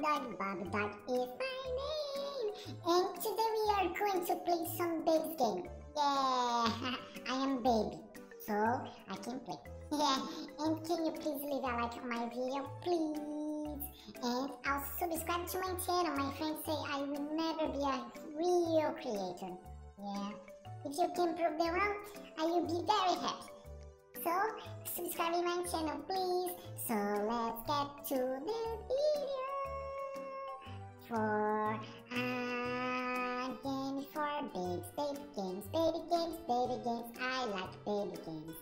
Bobby Dog is my name. And today we are going to play some Baby's game. Yeah, I am Baby, so I can play. Yeah, and can you please leave a like on my video, please? And also subscribe to my channel. My friends say I will never be a real creator. Yeah, if you can prove them wrong, I will be very happy. So, subscribe to my channel, please. So, let's get to the video. For again, for babes, baby games, baby games, baby games. I like baby games.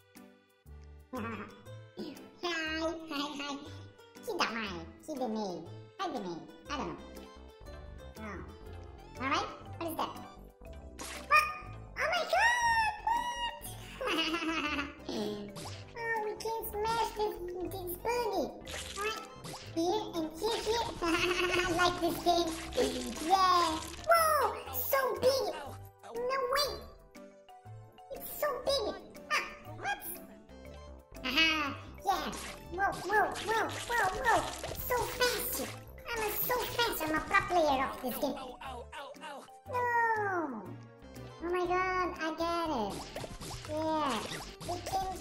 Hi. Kid the name. Hi the name. I don't know. Oh. Alright, what is that? What? Oh my god! What? Oh, we can smash this booty. Alright, here and here. I like this game. Yeah. Whoa, so big. No way. It's so big. Ah, what? Haha, yeah. Whoa. So fast. I'm so fast. I'm a pro player of this game. No. Oh my god, I get it. Yeah. We can...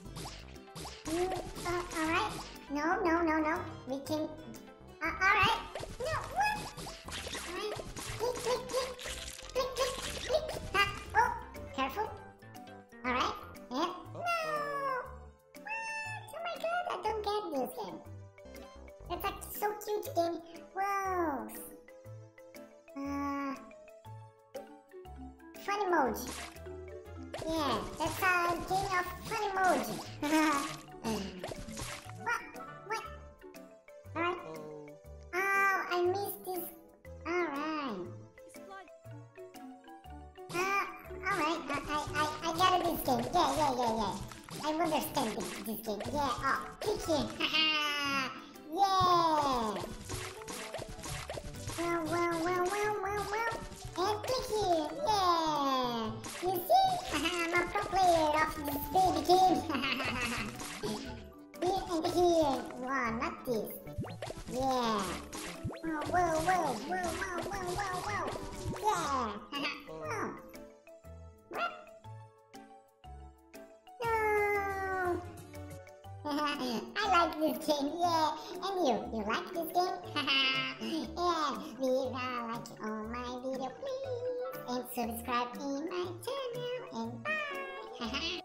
alright. No. We can... alright. No, what? Alright. Click. Ah, oh, careful. Alright. Yeah. No. Oh my god, I don't get this game. It's a so cute game. Whoa. Funny mode. Yeah, that's a game of funny mode. What? Alright. Oh, I missed this. Alright. Alright, I got it this game. Yeah. I understand this game. Yeah, oh, click here. Yeah. Well. And click here. Yeah. You see? I'm a pro player of this baby game. Here and here. Wow, not this. Yeah. Whoa. Yeah. Oh. What? I like this game, yeah. And you like this game? Yeah, leave a like on my video, please. And subscribe in my channel. And bye.